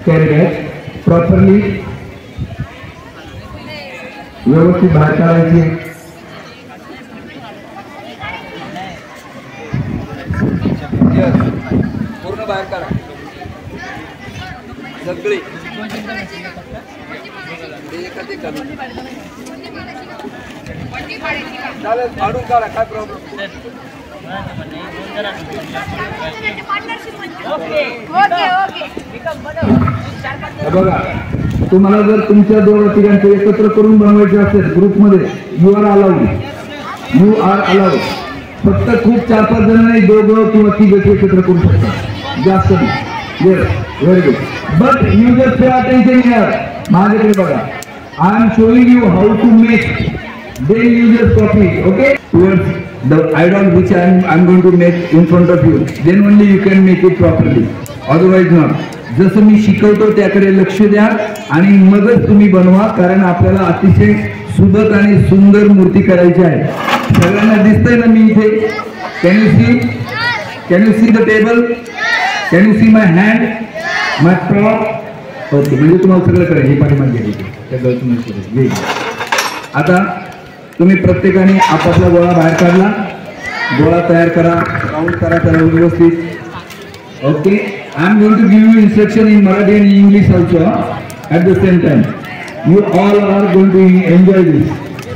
Carry bag properly व्यवस्थित बाहेर काढायची. पूर्ण बाहेर काढा सगळी चालेल काढून काढा काय प्रॉब्लेम. बघा तुम्हाला जर तुमच्या दोन तिघांचे एकत्र करून बनवायचे असेल ग्रुपमध्ये यू आर अलाउड. फक्त खूप 4-5 जण नाही, दोघं किंवा तिघं एकत्र करू शकता, जास्त नाही. Very good. But you just pay attention here. माझ्याकडे बघा. I am showing you how to make, then you just copy. Okay, towards the idol which I'm going to make in front of you, then only you can make it properly, otherwise not. जसं मी शिकवतो त्याकडे लक्ष द्या आणि मगच तुम्ही बनवा, कारण आपल्याला अतिशय सुबक आणि सुंदर मूर्ती करायची आहे. सगळ्यांना दिसतंय ना मी इथे? Can you see the table? Can you see my hand, my top? Okay, म्हणजे तुम्हाला सगळं करायचं. हे पाठीमागे घ्यायचे. आता तुम्ही प्रत्येकाने आपापला गोळा बाहेर काढला, गोळा तयार करा, राऊंड करा त्याला व्यवस्थित. Okay, I am going to give you instruction in Marathi and English also at the same time. You all are going to enjoy this.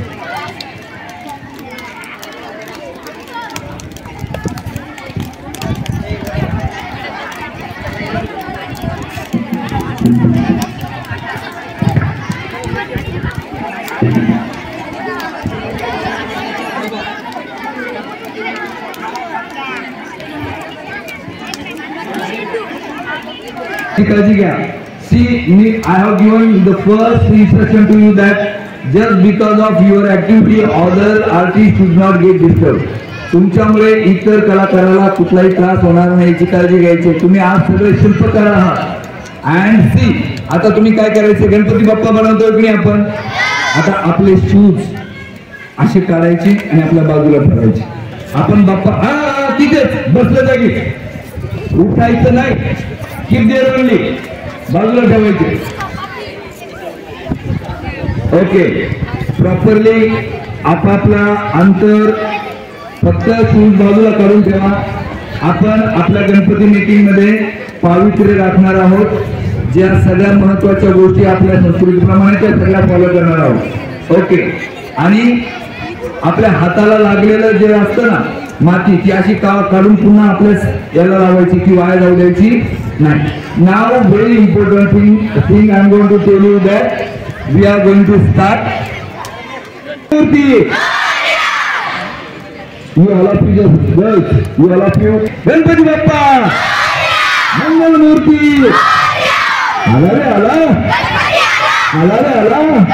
काळजी घ्या. See, I have given the first instruction to you that just because of your activity, other artists should not get disturbed. तुमच्यामुळे इतर कलाकाराला कुठलाही त्रास होणार नाही याची काळजी घ्यायची. तुम्ही आज सगळे शिल्पकार आहात. अँड सी, आता तुम्ही काय करायचे? गणपती बाप्पा बनवतोय की नाही आपण? आता आपले शूज असे काढायचे आणि आपल्या बाजूला ठेवायचे. आपण बाप्पा तिथेच बसलं जागी, उठायचं नाही. कीप देअर ओनली, बाजूला ठेवायचे. ओके, प्रॉपरली आपापला अंतर फक्त शूज बाजूला काढून ठेवा. आपण आपल्या गणपती मीटिंग मध्ये पावित्र्य राखणार आहोत. ज्या सगळ्या महत्वाच्या गोष्टी आपल्या संस्कृतीप्रमाणे त्या सगळ्या फॉलो करणार आहोत. ओके, आणि आपल्या हाताला लागलेलं जे असतं ना माती, ती अशी काढून पुन्हा आपल्या याला लावायची, ती वाया जाऊ द्यायची नाही. Now very important thing I am going to tell you that we are going to start मूर्ती. You all of you just girls, you all of you, Ganpati Bappa मंगल मूर्ती. आला रे आला, आला रे आला.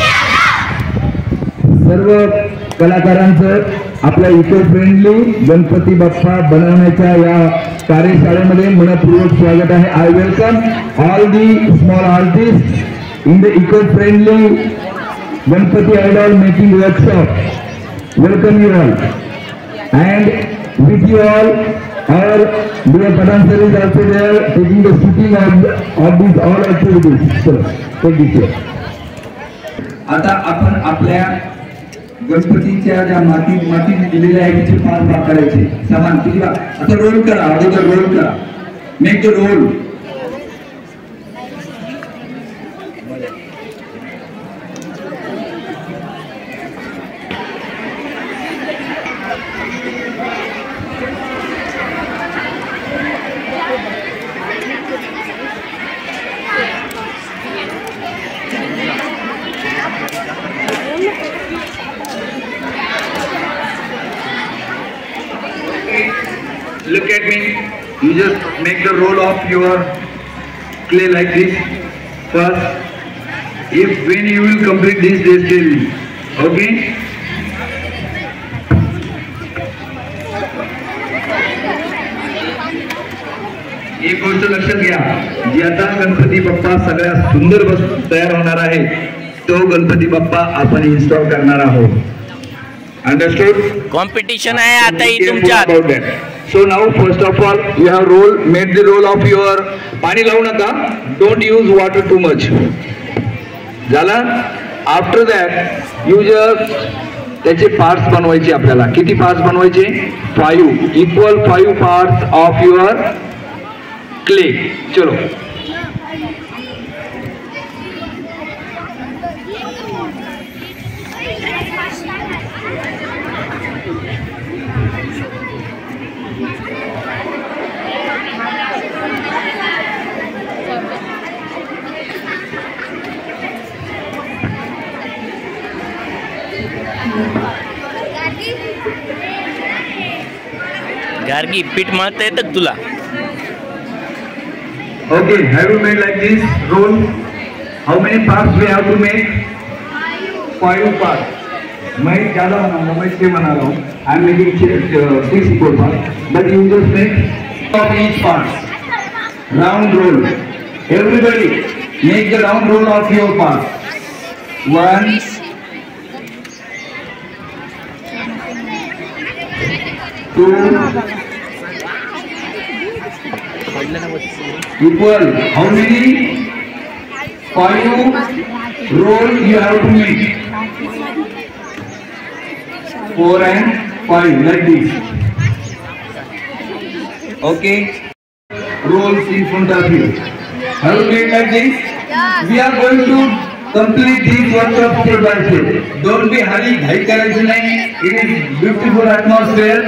सर्व कलाकारांचं आपल्या इको फ्रेंडली गणपती बाप्पा बनवण्याच्या या कार्यशाळेमध्ये मनपूर्वक स्वागत आहे. I welcome all the small artist in the eco friendly Ganpati idol making workshop. Welcome you all. And with you all, our dear Padam sir is also there taking the shooting of these all activities. So, take this here. आता आपण आपल्या गणपतीच्या ज्या माती दिलेल्या आहे त्याचे 5 भाग करायचे. समान किती भाग? आता रोल करा, अगोदर रोल करा. Make the roll. Look at me. You just make the roll of your clay like this first. If when you will complete this, just tell me. Okay? एक गोष्ट लक्षात घ्या, जी आता गणपती बाप्पा सगळ्यात सुंदर तयार होणार आहे तो गणपती बाप्पा आपण इन्स्टॉल करणार आहोत. Understood? कॉम्पिटिशन आहे आता ही Careful तुमच्यात. about that. So now first of all you have made the roll of your पाणी लावू नका. Don't use water too much. झाला? After that you just त्याचे पार्ट्स बनवायचे आपल्याला. किती पार्ट्स बनवायचे? 5 equal 5 parts of your clay. चलो. गार्गी पीठ मळता येतं तुला? Okay, have you made like this roll? How many parts we have to make? 5 parts. मैं ज़्यादा बनाऊंगा, मैं 6 बना रहा हूँ. I am making 6 equal parts. But you just make of each part. Round roll. Everybody make the round roll of your parts. 1, 2, equal. How many? 5 roll you have to make. 4 and 5 like this. Okay. Rolls in front of you. Have you made like this? We are going to complete this workshop step by step. Don't be hurry. Bhai करायचं नाही. It is beautiful atmosphere.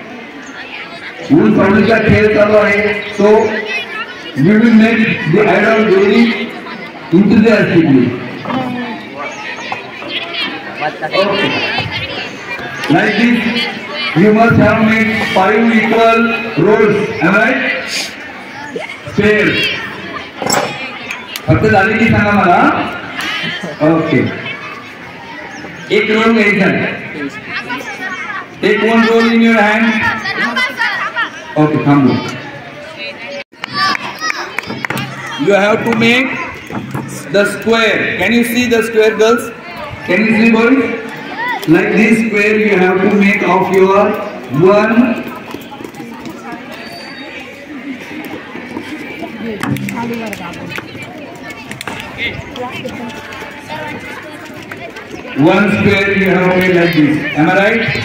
ऊन सावलीचा खेळ चालू आहे. So we will make the idol very enthusiastically. Okay. Like this, you must have made 5 equal rolls. Am I right? Pairs. फक्त झाले की सांगा मला. Okay. एक रोल घ्यायचा. Take one roll in your hand. Okay, come on. You have to make the square. Can you see the square, girls? Can you see, boys? Like this square you have to make of your one square you have made like this. Am I right?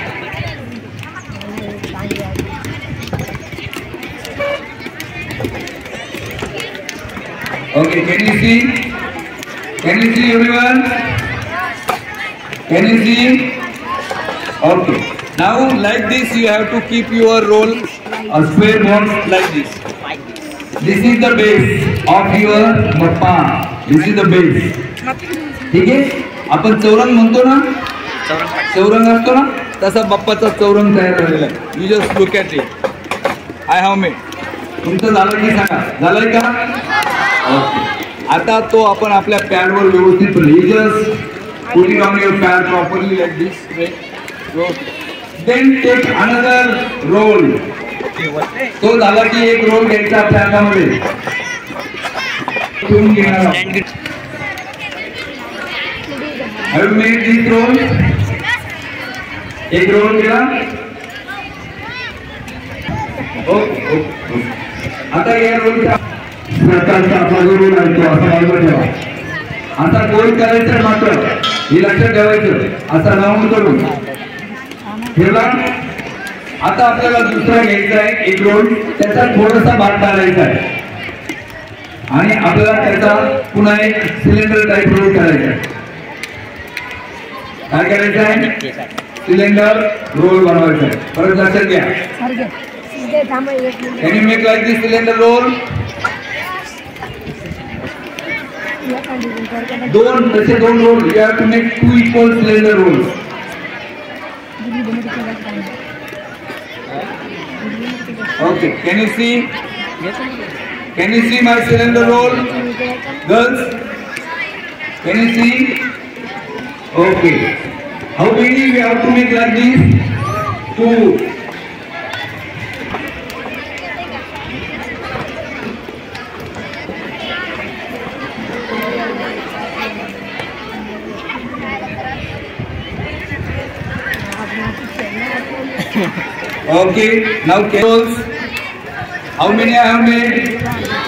Okay, can you see? Can you see everyone? Can you see? Okay. Now like this you have to keep your roll a square box like this. This is the base of your bappa. This is the base. ठीक है? आपण चौरंग म्हणतो ना? चौरंग असतो ना? तसा बाप्पाचा चौरंग तयार झालेला आहे. You just look at it. I have made. तुमचं झालं की सांगा. झालंय का? Okay. आता तो आपण आपल्या पॅडवर व्यवस्थित just put it on your pad properly like this way. Then take another roll. तो झाला की एक रोल घ्यायचा पॅडमध्ये. ठेवून घेणार. Have you made this roll? एक रोल केला. Okay. आता या रोलचा प्रकारचा आपला जो रोल आहे तो असा बाजूला ठेवा. आता गोल करायचं मात्र हे लक्षात ठेवायचं. असा राऊंड करून ठेवला. आता आपल्याला दुसरा घ्यायचा आहे एक रोल. त्याचा थोडासा भाग काढायचा आहे आणि आपल्याला त्याचा पुन्हा एक सिलेंडर टाइप रोल करायचा आहे. काय करायचं आहे? सिलेंडर रोल बनवायचा आहे. परत लक्षात घ्या. Can you make like this cylinder roll? दोन roll. You have to make 2 equal cylinder rolls. Okay. Can you see? Can you see my cylinder roll, girls? Can you see? Okay. How many we have to make like this? 2. Okay, now cables. How many I have made?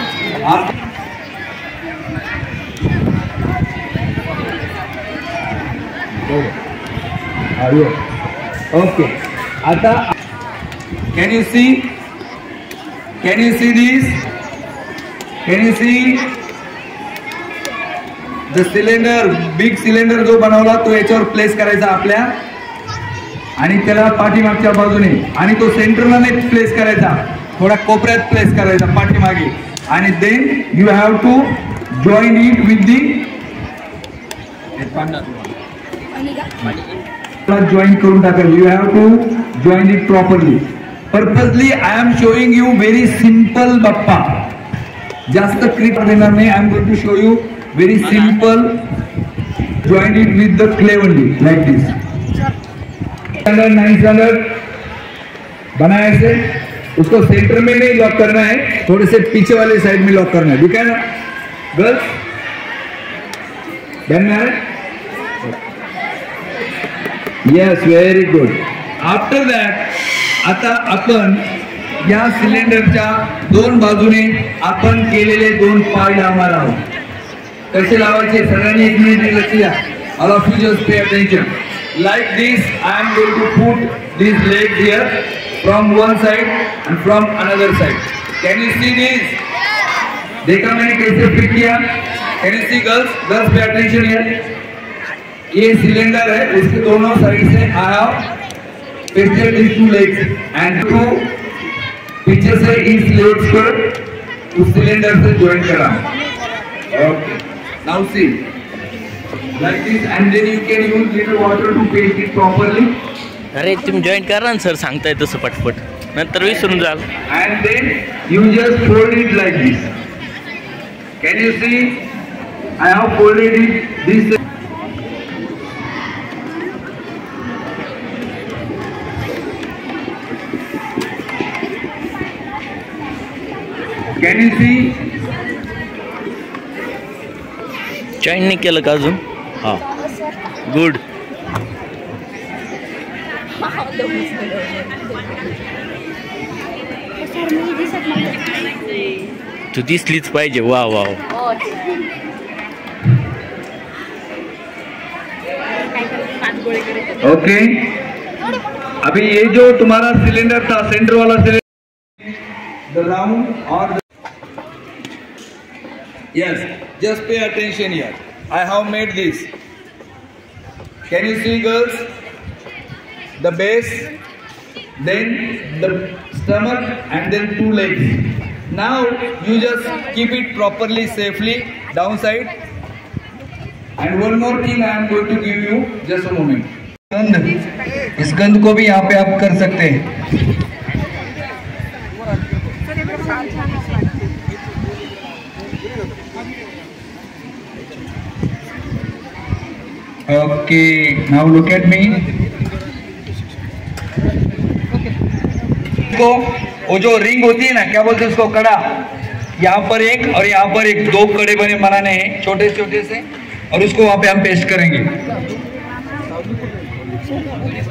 Okay. आता can you see? Can you see this? Can you see? The cylinder, big cylinder जो बनवला तो याच्यावर place करायचा आपल्या आणि त्याला पाठीमागच्या बाजूने आणि तो सेंटरला नाही प्लेस करायचा, थोडा कोपऱ्यात प्लेस करायचा पाठीमागे आणि then you have to join it with the join करून टाकायचं. You have to join it properly. Purposely I am showing you very simple Bappa, जास्त क्रिप देणार नाही. I am going to show you very simple. Join it with the clay only like this. 9 standard बनाया से उसको centre में नहीं lock करना है, थोड़े से पीछे वाले साइड में लॉक करना है. दिखा ना गर्ल्स? डन है? Yes, very good. After that आता आपण या सिलेंडरच्या दोन बाजूने आपण केलेले दोन पाय लावणार आहोत. कसे लावायचे सगळ्यांनी एक मिनिट लक्ष द्या. All of you just pay attention. Like this I am going to put this leg here from one side and from another side. Can you see this? देखा मैंने कैसे फिट किया? Can you see girls? Girls pay attention here. ये cylinder है, उसके दोनों side से I have fitted this two legs and two पीछे से इस लेग्स को उस सिलेंडर से ज्वाइन करा. Okay. Now see, like this, and then you can use little water to paste it properly. अरे तुम्ही जॉईन करा ना सर, सांगताय तसं पटपट, नंतर विसरून जाल. And then you just fold it like this. Can you see? I have folded it this. Can you see? Join नाही केलं का अजून? हा, गुड. तू दिसलीच पाहिजे. वा वा. ओके, अभी ये जो तुम्हारा सिलेंडर था, सेंटर वाला सिलेंडर, द राउंड और yes, just pay attention here. I have made this. Can you see girls? The base, then the stomach and then two legs. Now you just keep it properly, safely downside. And one more thing I am going to give you, just a moment. गंध, इस गंध को भी यहाँ पे आप कर सकते हैं. Okay, now look at me. को वो जो रिंग होती है ना, क्या बोलते हैं उसको, कड़ा, यहाँ पर एक और यहाँ पर एक, दो कड़े बने बनाने हैं छोटे छोटे से, और उसको वहाँ पे हम पेस्ट करेंगे.